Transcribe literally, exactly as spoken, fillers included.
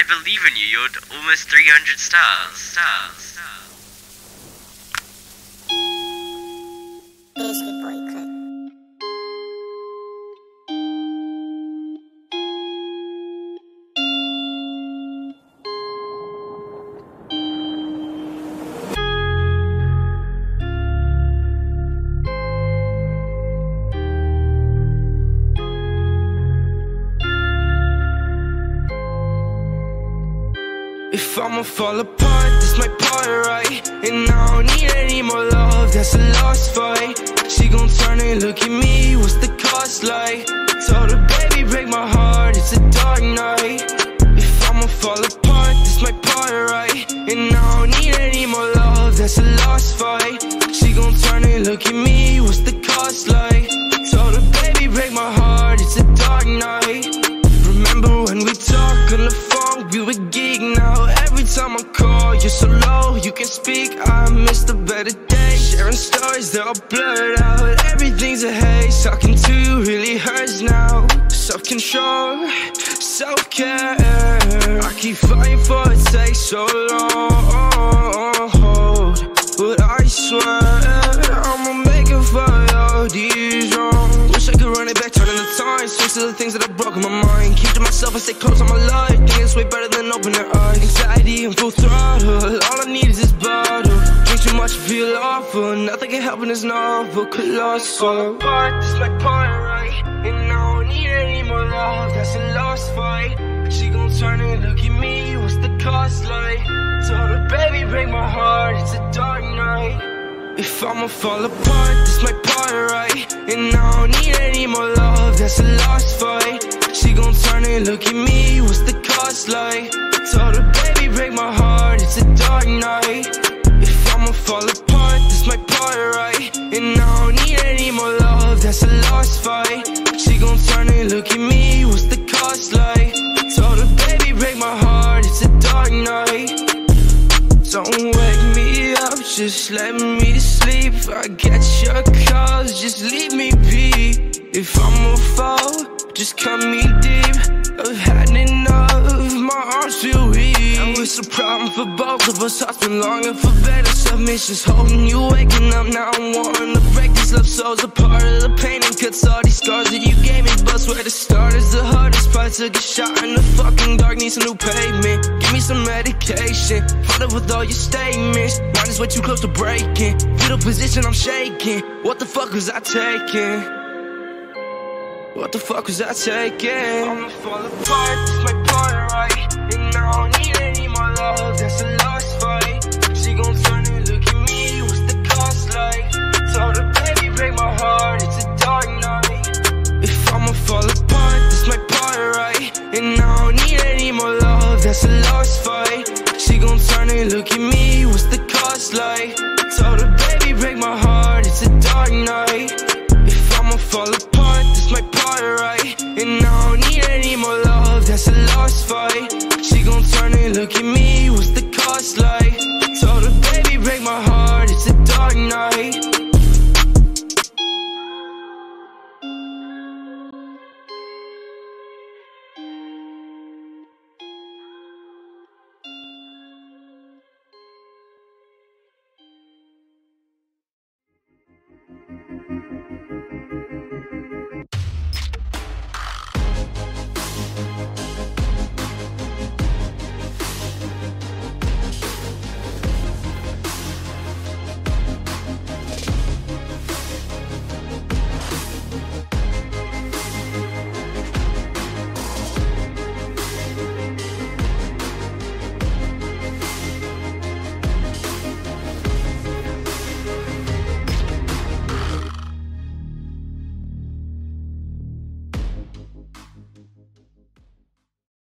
believe in you. You're almost three hundred stars. Stars. Stars. Biscuit boy clip. If I'ma fall apart, this my part, right? And I don't need any more love, that's a lost fight. She gon' turn and look at me, what's the cost like? Told her, baby, break my heart, it's a dark night. If I'ma fall apart, this my part, right? And I don't need any more love, that's a lost fight. She gon' turn and look at me, what's the cost like? Told her, baby, break my heart, it's a dark night. Remember when we talked on the phone, we were geek now. Every time I call, you're so low, you can speak. I miss the better days, sharing stories, they're all blurred out. Everything's a haze, talking to you really hurts now. Self-control, self-care, I keep fighting for it, takes so long. But I swear, I'ma make it for all these wrongs. Wish I could run it back, turning the time. Switch to the things that I broke in my mind. Keep to myself and stay close on my life. Think it's way better than open their eyes. Anxiety and full throttle, all I need is this bottle. Drink too much, feel awful. Nothing can help in this novel, colossal. Apart, this my part, right? And I don't need any more love, that's a lost fight. She gon' turn and look at me, what's the cost like? Told her, baby, break my heart, it's a dark night. If I'ma fall apart, this my part, right? And I don't need any more love, that's a lost fight. She gon' turn and look at me, what's the cost like? Told her, baby, break my heart, it's a dark night. If I'ma fall apart, this my part, right? And I don't need any more love, that's a lost fight. She gon' turn and look at me, what's the cost like? Told her, baby, break my heart, it's a dark night. Don't wake me up, just let me sleep. I get your calls, just leave me be. If I'ma fall, just cut me deep. I've had enough, my arms feel weak. And it's a problem for both of us. Hearts been longing for better submissions. Holding you, waking up, now I'm wanting to break these love souls apart. Of the pain and cuts, all these scars that you gave me. But where to start is the hardest part. Took a shot in the fucking dark, needs a new pavement. Give me some medication, fought up with all your statements. Mine is way too close to breaking. Fetal position, I'm shaking. What the fuck was I taking? What the fuck was I taking? I'ma fall apart, this my part, right? And I don't need any more love, that's a lost fight. She gon' turn and look at me, what's the cost like? Told her, baby, break my heart, it's a dark night. If I'ma fall apart, this my part, right? And I don't need any more love, that's a lost fight. She gon' turn and look at me, what's the cost like?